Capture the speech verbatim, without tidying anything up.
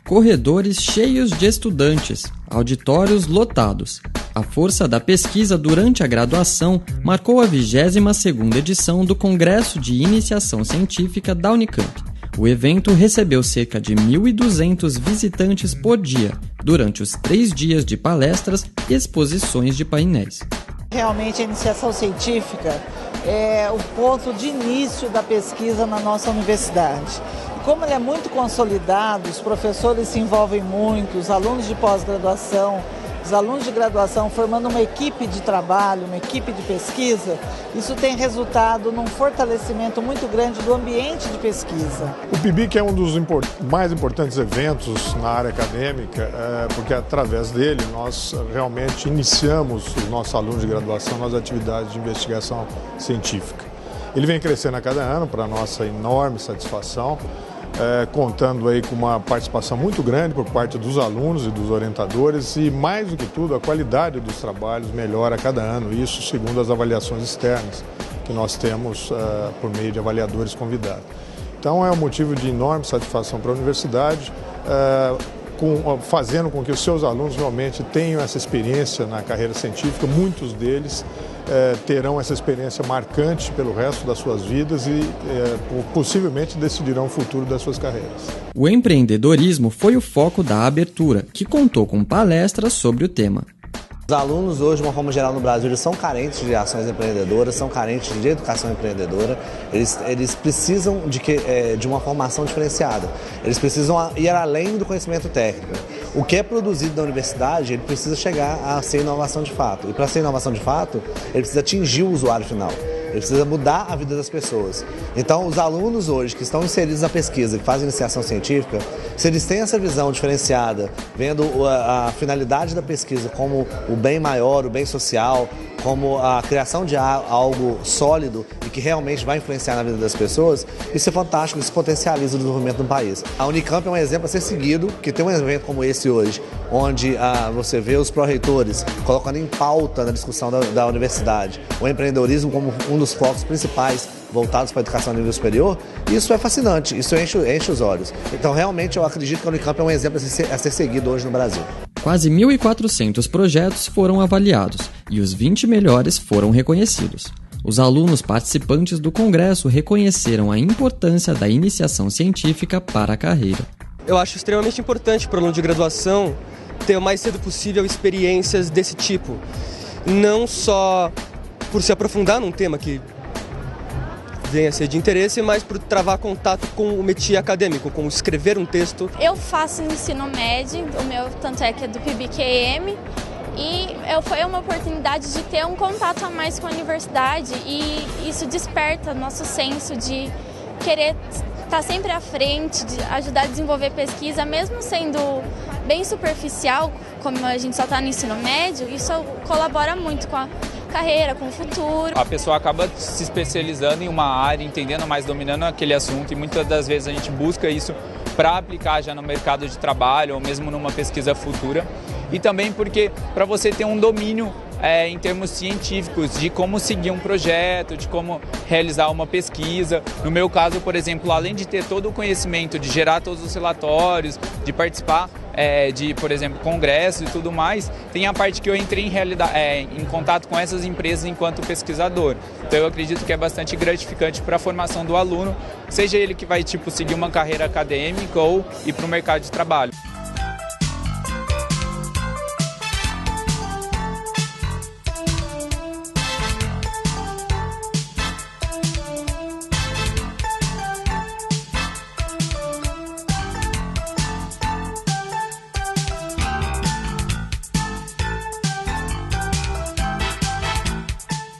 Corredores cheios de estudantes, auditórios lotados. A força da pesquisa durante a graduação marcou a vigésima segunda edição do Congresso de Iniciação Científica da Unicamp. O evento recebeu cerca de mil e duzentos visitantes por dia, durante os três dias de palestras e exposições de painéis. Realmente a iniciação científica é o ponto de início da pesquisa na nossa universidade. Como ele é muito consolidado, os professores se envolvem muito, os alunos de pós-graduação, os alunos de graduação formando uma equipe de trabalho, uma equipe de pesquisa, isso tem resultado num fortalecimento muito grande do ambiente de pesquisa. O PIBIC é um dos mais importantes eventos na área acadêmica, porque através dele nós realmente iniciamos os nossos alunos de graduação nas atividades de investigação científica. Ele vem crescendo a cada ano, para a nossa enorme satisfação, É, contando aí com uma participação muito grande por parte dos alunos e dos orientadores e, mais do que tudo, a qualidade dos trabalhos melhora a cada ano, isso segundo as avaliações externas que nós temos uh, por meio de avaliadores convidados. Então é um motivo de enorme satisfação para a universidade, uh, com, fazendo com que os seus alunos realmente tenham essa experiência na carreira científica, muitos deles É, terão essa experiência marcante pelo resto das suas vidas e é, possivelmente decidirão o futuro das suas carreiras. O empreendedorismo foi o foco da abertura, que contou com palestras sobre o tema. Os alunos hoje, de uma forma geral no Brasil, eles são carentes de ações empreendedoras, são carentes de educação empreendedora, eles, eles precisam de, que, é, de uma formação diferenciada, eles precisam ir além do conhecimento técnico. O que é produzido na universidade, ele precisa chegar a ser inovação de fato, e para ser inovação de fato, ele precisa atingir o usuário final. Ele precisa mudar a vida das pessoas. Então, os alunos hoje que estão inseridos na pesquisa, que fazem iniciação científica, se eles têm essa visão diferenciada, vendo a, a finalidade da pesquisa como o bem maior, o bem social, como a criação de algo sólido e que realmente vai influenciar na vida das pessoas, isso é fantástico, isso potencializa o desenvolvimento do país. A Unicamp é um exemplo a ser seguido, que tem um evento como esse hoje, onde ah, você vê os pró-reitores colocando em pauta na discussão da, da universidade o empreendedorismo como um dos focos principais voltados para a educação a nível superior, isso é fascinante, isso enche, enche os olhos. Então, realmente, eu acredito que a Unicamp é um exemplo a ser, a ser seguido hoje no Brasil. Quase mil e quatrocentos projetos foram avaliados e os vinte melhores foram reconhecidos. Os alunos participantes do congresso reconheceram a importância da iniciação científica para a carreira. Eu acho extremamente importante para o aluno de graduação ter o mais cedo possível experiências desse tipo. Não só por se aprofundar num tema que venha a ser de interesse, mas por travar contato com o métier acadêmico, com escrever um texto. Eu faço ensino médio, o meu tanto é que é do P I B I Q M, e eu, foi uma oportunidade de ter um contato a mais com a universidade e isso desperta nosso senso de querer estar sempre à frente, de ajudar a desenvolver pesquisa, mesmo sendo bem superficial, como a gente só está no ensino médio, isso colabora muito com a carreira, com o futuro. A pessoa acaba se especializando em uma área, entendendo mais, dominando aquele assunto e muitas das vezes a gente busca isso para aplicar já no mercado de trabalho ou mesmo numa pesquisa futura. E também porque para você ter um domínio é, em termos científicos de como seguir um projeto, de como realizar uma pesquisa. No meu caso, por exemplo, além de ter todo o conhecimento de gerar todos os relatórios, de participar é, de, por exemplo, congressos e tudo mais, tem a parte que eu entrei em, realidade, é, em contato com essas empresas enquanto pesquisador. Então eu acredito que é bastante gratificante para a formação do aluno, seja ele que vai tipo, seguir uma carreira acadêmica ou ir para o mercado de trabalho.